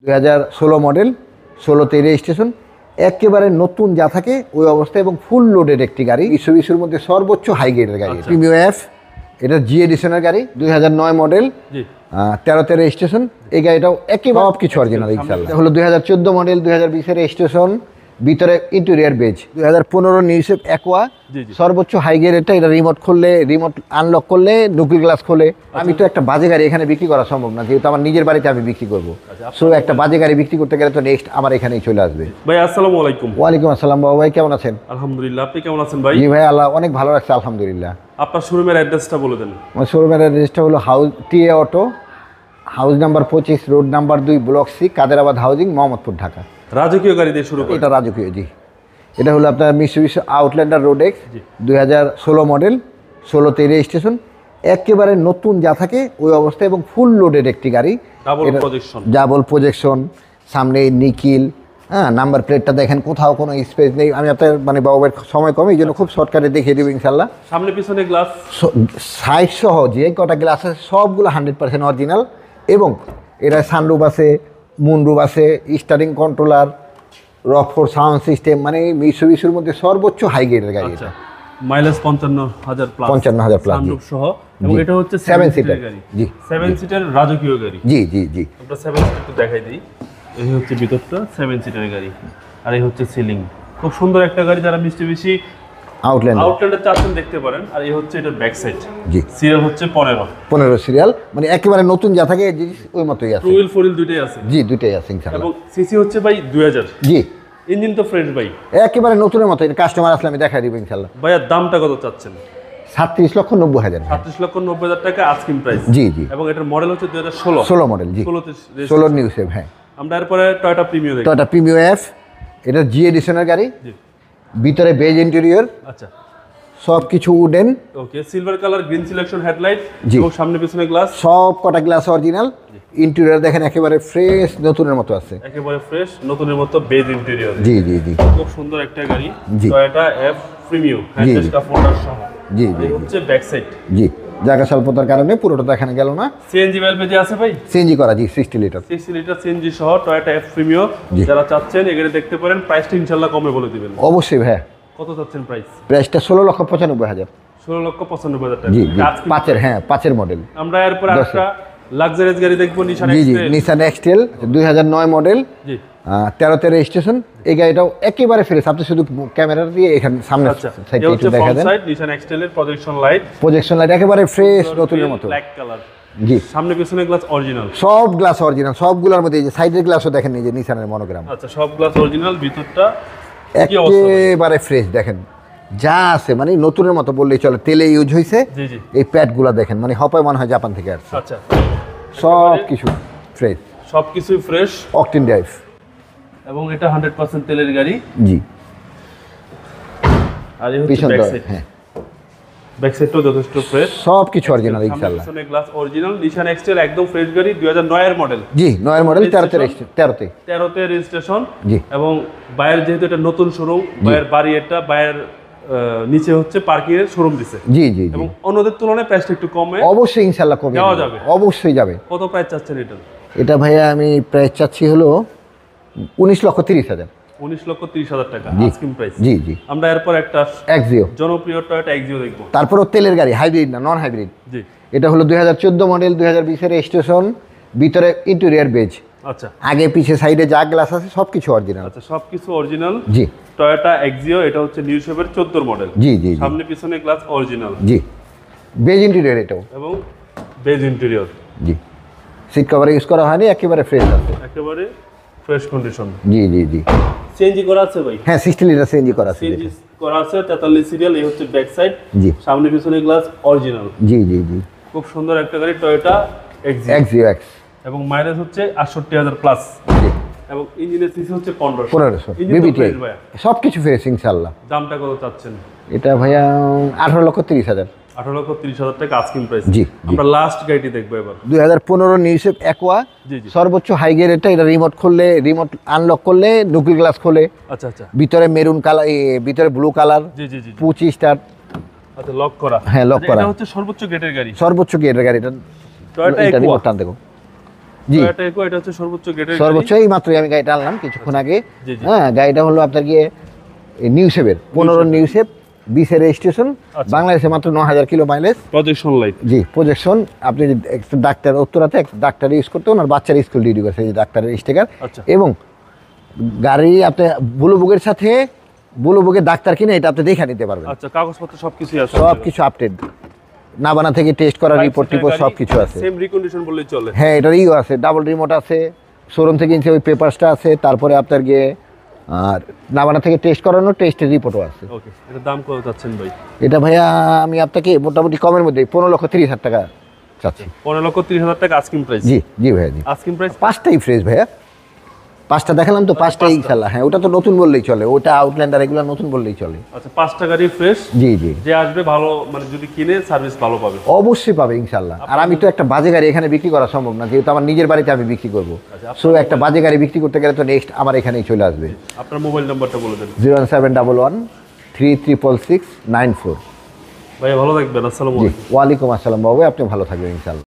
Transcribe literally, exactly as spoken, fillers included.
দুই হাজার ষোলো মডেল, ষোলোতে রেজিস্ট্রেশন, একেবারে নতুন যা থাকে ওই অবস্থায় এবং ফুল লোডেড একটি গাড়ি। মিৎসুবিশির মধ্যে সর্বোচ্চ হাই গ্রেডের গাড়ি, প্রিমিয়াম এফ। এটা জি এডিশনের গাড়ি, দুই হাজার নয় মডেল, তেরোতে রেজিস্ট্রেশন। এই গাড়িটাও একেবারে সব কিছু অরিজিনাল ইনশাআল্লাহ। এটা হলো দুই হাজার চোদ্দো মডেল, দুই হাজার বিশের রেজিস্ট্রেশন, ভিতরে ইন্টেরিয়ার বেজ। দুই হাজার পনেরো নিউসেপ অ্যাকোয়া, সর্বোচ্চ হাই গ্রেডেরটা। এটা রিমোট খুললে, রিমোট আনলক করলে নুকিল গ্লাস খোলে। আমি তো একটা বাজে গাড়ি এখানে বিক্রি করা সম্ভব না, যেহেতু আমার নিজের বাড়িতে আমি বিক্রি করবো। সো একটা বাজে গাড়ি বিক্রি করতে গেলে তো নেক্সট আমার এখানেই চলে আসবে। ভাই আসসালামু আলাইকুম। ওয়ালাইকুম আসসালাম বাবু ভাই, কেমন আছেন? আলহামদুলিল্লাহ, আপনি কেমন আছেন ভাই? জি ভাই, আল্লাহ অনেক ভালো রাখছে আলহামদুলিল্লাহ। আপনার শোরুমের অ্যাড্রেসটা বলে দেন। আমার শোরুমের অ্যাড্রেসটা হলো house T A auto, house number পঁচিশ, রোড নাম্বার দুই, block C, Kaderabad housing, Mohammadpur, Dhaka. রাজকীয় গাড়ি দিয়ে শুরু করি। এটা রাজকীয়, জি। এটা হলো আপনার মিৎসুবিশি আউটল্যান্ডার রোড এক্স, দুই হাজার ষোলো মডেল, ষোলোতে রেজিস্ট্রেশন, একেবারে নতুন যা থাকে ওই অবস্থায় এবং ফুল লোডেড একটি গাড়ি। ডাবল প্রজেকশন, ডাবল প্রজেকশন, সামনে নিকিল, হ্যাঁ, নাম্বার প্লেটটা দেখেন, কোথাও কোনো স্পেস নেই। আমি আপনার মানে বাবুর সময় কম, এই জন্য খুব শর্টকাটে দেখিয়ে দেবো ইনশাল্লাহ। সামনে পিছনে গ্লাস, সাইড সহ যে কটা গ্লাস আছে সবগুলো হান্ড্রেড পার্সেন্ট অরিজিনাল। এবং এটা সানরুফ আছে, মুনরুফ আছে, steering controller, Rockford sound system, মানে মিৎসুবিশির মধ্যে সর্বোচ্চ হাই গ্রেডের গাড়ি। আচ্ছা, মাইলেজ পঞ্চান্ন হাজার প্লাস, পঞ্চান্ন হাজার প্লাস সানরুফ সহ। এবং এটা হচ্ছে সেভেন সিটার গাড়ি, জি, সেভেন সিটার রাজকীয় গাড়ি। জি জি জি আমরা সেভেন সিটার একটু দেখাই দিই। এই হচ্ছে ভিতরটা সেভেন সিটার গাড়ি, আর এই হচ্ছে সিলিং। খুব সুন্দর একটা গাড়ি, যারা মিৎসুবিশি আউটল্যান্ডার আউটল্যান্ডার চাচ্ছেন দেখতে পারেন। আর এই হচ্ছে এটা ব্যাক সাইড, জি। সিরিয়াল হচ্ছে পনেরো পনেরো সিরিয়াল, মানে একেবারে নতুন যা থাকে ওই মতোই আছে। টু হুইল ফোর হুইল দুইটাই আছে, জি, দুইটাই আছে ইনশাআল্লাহ। এবং সিসি হচ্ছে ভাই দুই হাজার, জি। ইঞ্জিন তো ফ্রেশ ভাই, একেবারে নতুনের মতো। এটা কাস্টমার আসলে আমি দেখাই দিব ইনশাআল্লাহ। ভাইয়ার দামটা কত চাচ্ছেন? সাতত্রিশ লক্ষ নব্বই হাজার সাতত্রিশ লক্ষ নব্বই হাজার টাকা আস্কিং প্রাইস, জি জি। এবং এটার মডেল হচ্ছে দুই হাজার ষোলো ষোলো মডেল, জি, ষোলো নিউ সেভ। হ্যাঁ, আমরা এরপরে টয়োটা প্রিমিয়াম দেখি। টয়োটা প্রিমিয়াম এফ, এটা জি এডিশনের গাড়ি, জি। ভিতরে বেজ ইন্টেরিয়র, আচ্ছা, সব কিছু wooden. Okay, silver colour, green selection headlight, জি। এবং সামনে পিছনে গ্লাস, সব কটা গ্লাস অরিজিনাল। ইন্টেরিয়র দেখেন একেবারে ফ্রেশ নতুনের মতো আছে, একেবারে ফ্রেশ নতুনের মতো বেজ ইন্টেরিয়র। জি জি জি, খুব সুন্দর একটা গাড়ি, জি। টয়োটা এফ প্রিমিয়াম, হ্যান্ডেলটা ফোল্ডার সহ, জি জি। এই হচ্ছে ব্যাক সাইড, জি। জায়গা স্বল্পতার কারণে পুরোটা দেখানো গেল না। সিএনজি ভ্যালভে যে আছে ভাই, সিএনজি করা, জি, sixty litre, sixty litre CNG সহ টয়োটা এফ প্রিমিয়াম। যারা চাচ্ছেন এগুলো দেখতে পারেন। প্রাইসটা ইনশাআল্লাহ কমে বলে দিবেন। অবশ্যই ভাই। কত চাচ্ছেন প্রাইস? প্রাইসটা ষোলো লক্ষ পঁচানব্বই হাজার, ষোলো লক্ষ পঁচানব্বই হাজার টাকা, জি জি। পাঁচের, হ্যাঁ, পাঁচের মডেল। আমরা এরপর একটা লাক্সারিয়াস গাড়ি দেখবো, নিশান জি জি, এক্সটেল। নিসান এক্সটেল, দুই হাজার নয় মডেল, জি, তেরোতে রেজিস্ট্রেশন। এই গাড়িটাও একেবারে ফ্রেশ। আপনি শুধু ক্যামেরা দিয়ে এখানে সামনে সাইডটা একটু দেখা দেন। নিশান এক্সটেলের প্রজেকশন লাইট, প্রজেকশন লাইট একেবারে ফ্রেশ নতুনের মতো, ব্ল্যাক কালার, জি। সামনে পিছনে গ্লাস অরিজিনাল, সব গ্লাস অরিজিনাল, সবগুলোর মধ্যে এই যে সাইডের গ্লাসও দেখেন, এই যে নিসানের মনোগ্রাম। আচ্ছা, সব গ্লাস অরিজিনাল, ভিতরটা একেবারে ফ্রেশ দেখেন, যা আছে মানে নতুনের মতো বললেই চলে। তেলে ইউজ হয়েছে, জি জি। এই প্যাডগুলো দেখেন, মানে হপায় মনে হয় জাপান থেকে আসছে। আচ্ছা, সব কিছু ফ্রেশ, সব কিছুই ফ্রেশ, অকটেন ড্রাইভ, এবং এটা হান্ড্রেড পার্সেন্ট তেলের গাড়ি, জি। আর এই হচ্ছে ব্যাক সাইড, হ্যাঁ, ব্যাক সাইডটাও যথেষ্ট ফ্রেশ, সব কিছু অরিজিনাল ইনশাআল্লাহ। সামনে গ্লাস অরিজিনাল, নিশান এক্সটেল একদম ফ্রেশ গাড়ি, দুই হাজার নয় এর মডেল, জি, নয় মডেল, তেরোতে রেজিস্ট্রেশন, তেরোতে তেরোতে রেজিস্ট্রেশন, জি। এবং বাইরের যেহেতু এটা নতুন শোরুম, বাইরের বাড়ি, এটা বাইরের নিচে হচ্ছে পার্কিং এর শোরুম দিছে, জি জি, এবং অন্যদের তুলনায় প্রাইসটা একটু কমে অবশ্যই ইনশাআল্লাহ কমে যাওয়া যাবে, অবশ্যই যাবে। কত প্রাইস চাচ্ছেন এটা? এটা ভাইয়া আমি প্রাইস চাচ্ছি হলো উনিশ লক্ষ তিরিশ হাজার, উনিশ লক্ষ তিরিশ হাজার টাকা আস্কিং প্রাইস, জি জি। আমরা এরপর একটা এক্সিও, জনপ্রিয় টয়োটা এক্সিও দেখবো। তারপরও তেলের গাড়ি, হাইব্রিড না, নন হাইব্রিড, জি। এটা হলো দুই হাজার চোদ্দো মডেল, দুই হাজার বিশের রেজিস্ট্রেশন, ভিতরে ইন্টেরিয়ার বেজ, আচ্ছা, আগে পিছে সাইডে যা গ্লাস আছে সব কিছু অরিজিনাল, আচ্ছা, সব কিছু অরিজিনাল, জি। টয়োটা এক্সিও, এটা হচ্ছে নিউ শেপের চোদ্দোর মডেল, জি জি, সামনে পিছনে গ্লাস অরিজিনাল, জি। বেজ ইন্টেরিয়র এটাও, এবং বেজ ইন্টেরিয়র, জি। সিট কভার ইউজ করা হয়নি, একেবারে ফ্রেশ আছে, একেবারে ফ্রেশ কন্ডিশন, জি জি জি। সিএনজি করা আছে ভাই, হ্যাঁ, সিক্সটি লিটার সিএনজি করা আছে, সিএনজি করা আছে, তেতাল্লিশ সিরিয়াল, এই হচ্ছে ব্যাক সাইড, জি। সামনে পিছনে গ্লাস অরিজিনাল, জি জি জি। খুব সুন্দর একটা গাড়ি টয়োটা এক্সিও, এক্সিও এক্স, এবং মাইলেজ হচ্ছে আটষট্টি হাজার প্লাস, জি। এবং ইঞ্জিনের সিসি হচ্ছে পনেরোশো, পনেরোশো, ইঞ্জিন তো বিবিটিআই, ফ্রেশ ভাইয়া। সব কিছু ফ্রেশ ইনশাআল্লাহ। দামটা কত চাচ্ছেন? এটা ভাইয়া আঠারো লক্ষ তিরিশ হাজার, আঠারো লক্ষ তিরিশ হাজার টাকা আস্কিং প্রাইস, জি। আমরা লাস্ট গাড়িটি দেখবো এবার, দুই হাজার পনেরো নিউসেপ অ্যাকোয়া, জি জি। সর্বোচ্চ হাই গ্রেডেরটা। এটা রিমোট খুললে, রিমোট আনলক করলে নুকিল গ্লাস খোলে, আচ্ছা আচ্ছা, ভিতরে মেরুন কালার, ভিতরে ব্লু কালার, জি জি জি, পঁচিশ স্টার, আচ্ছা, লক করা, হ্যাঁ, লক করা, এটা হচ্ছে সর্বোচ্চ গ্রেডের গাড়ি, সর্বোচ্চ গ্রেডের গাড়ি। এটা টয়োটা এটা একুয়া, রিমোট টান দেখো, জি টয়োটা ইকো, এটা হচ্ছে সর্বোচ্চ গ্রেডের সর্বোচ্চ। এই মাত্রই আমি গাড়িটা আনলাম কিছুক্ষণ আগে। জি, জি। হ্যাঁ, গাড়িটা হলো আপনার গিয়ে নিউ শেপের পনেরো নিউ শেপ বিশের রেজিস্ট্রেশন, বাংলাদেশে মাত্র ন হাজার কিলো মাইলেজ। প্রজেকশন লাইট, জি প্রজেকশন। আপনি যে একটা ডাক্তার উত্তরাতে একটা ডাক্তার ইউজ করতে ওনার বাচ্চার স্কুল ডিউটি করছে, এই যে ডাক্তারের স্টিকার। আচ্ছা। এবং গাড়ি আপনি ব্লু বুকের সাথে ব্লু বুকের ডাক্তার কিনে এটা আপনি দেখে নিতে পারবেন। আচ্ছা, কাগজপত্র সবকিছুই আছে, সব কিছু আপডেট, নাবানা থেকে টেস্ট করা রিপোর্ট টিপোর্ট সব কিছু আছে। সেম রিকন্ডিশন বললেই চলে। হ্যাঁ, এটার ইও আছে, ডাবল রিমোট আছে, শোরুম থেকে কিনছে ওই পেপারসটা আছে, তারপরে আপনার গিয়ে আর নাবানা থেকে টেস্ট করানো টেস্টের রিপোর্টও আছে। ওকে, এটার দাম কত চাচ্ছেন ভাই? এটা ভাইয়া আমি আপনাকে মোটামুটি কমের মধ্যে পনেরো লক্ষ তিরিশ হাজার টাকা চাচ্ছি। পনেরো লক্ষ তিরিশ হাজার টাকা আস্কিং প্রাইস? জি জি ভাইয়া, জি। আস্কিং প্রাইস পাঁচটাই ফ্রেশ ভাইয়া, পাঁচটা দেখালাম তো, পাঁচটাই ইনশাল্লাহ। হ্যাঁ, ওটা তো নতুন বললেই চলে, ওটা আউটল্যান্ডার এগুলো নতুন বললেই চলে। আচ্ছা, পাঁচটা গাড়ি ফ্রেশ। জি জি, যে আসবে ভালো, মানে যদি কিনে সার্ভিস ভালো পাবে, অবশ্যই পাবে ইনশাল্লাহ। আর আমি তো একটা বাজে গাড়ি এখানে বিক্রি করা সম্ভব না, যেহেতু আমার নিজের বাড়িতে আমি বিক্রি করবো। সো একটা বাজে গাড়ি বিক্রি করতে গেলে তো নেক্সট আমার এখানেই চলে আসবে। আপনার মোবাইল নাম্বারটা বলে দেন। Zero one seven double one three triple six nine four. ভাই ভালো থাকবেন, আসসালামু জি, আলাইকুম। ওয়ালাইকুম আসসালাম বাবু, আপনি ভালো থাকবেন ইনশাল্লাহ।